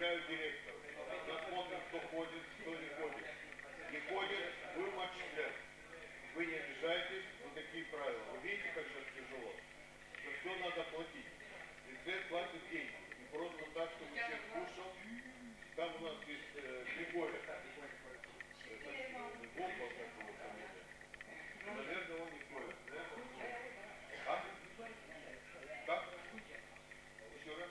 определяют директор. Посмотрим, кто ходит, кто не ходит. Не ходит, вы отчисляете. Вы не обижаетесь, никакие правила. Вы видите, как сейчас тяжело? Что все надо платить. Бюджет платит деньги. И просто так, чтобы человек кушал. Там у нас есть Григорий. Гомбов такого фамилия. Наверное, он не ходит. Да? А? Как? Еще раз?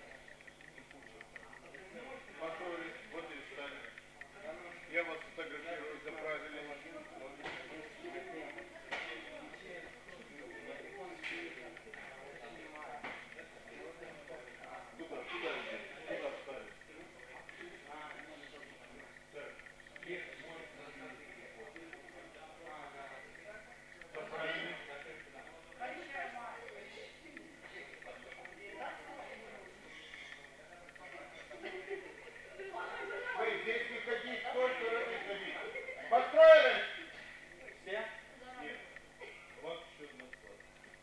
Построились, вот и стали. Я вас фотографирую, заправили. Куда идти? Куда вставить? Заправили. Вы здесь не ходить, только не ходить. Построились? Все? Нет. Вот еще на склад.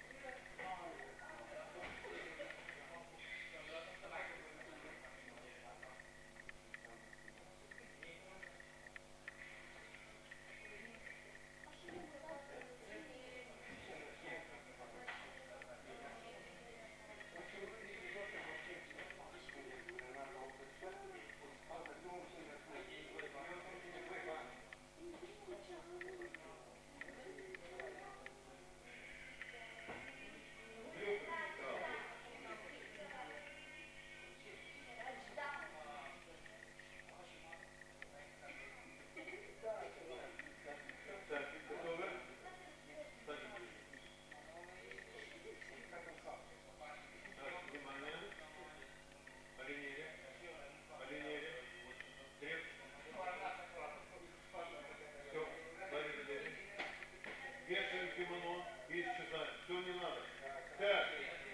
Кимоно, исчезает. Все не надо. Так.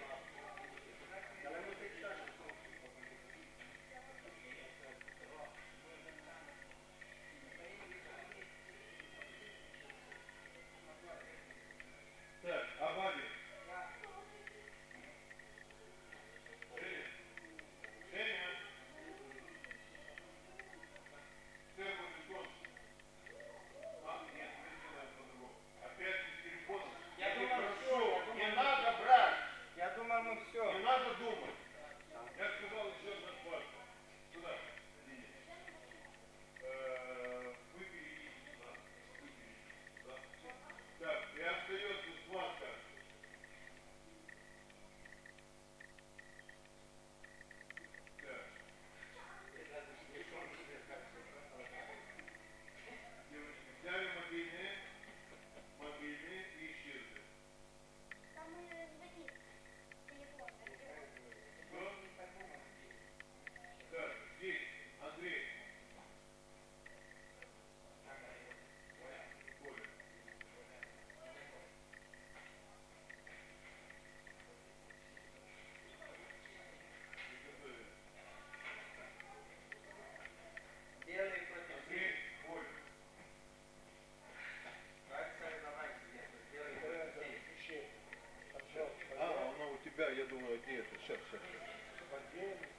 Так, Абади. Женя. Все будет кончено. А, нет, мы сделаем по-другому. Опять с телефоном. Я думал, прошу, все. не надо брать. Я думал, мы все. Не надо думать. Я сказал еще одна схватка. Сюда. Вы перейдите сюда. Вы перейдите сюда. Так, и остается схватка. Так. Девочки, взяли мобильные и исчезли. Там звонит телефон. Что? Так, здесь, Андрей. Коля. Приготовили. Белый против Андрей, Коля. как соревнования. Белый против синий. А, оно у тебя, я думаю, где это? Сейчас.